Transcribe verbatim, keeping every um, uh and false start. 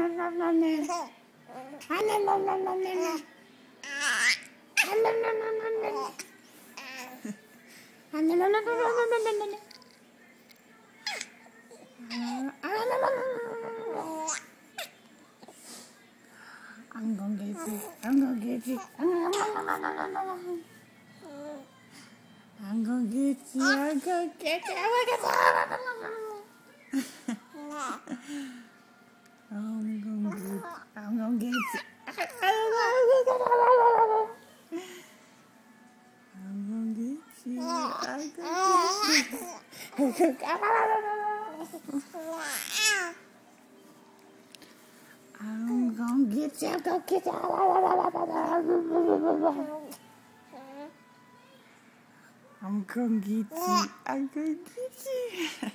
I'm gonna get you. I'm gonna get you. I'm gonna get you. I'm gonna get you. I'm gonna get you. I'm gonna get you. I'm gonna get you. I'm gonna get you. I'm gonna get you. I'm gonna get you. I'm gonna get you. I'm gonna get you. I'm gonna get you.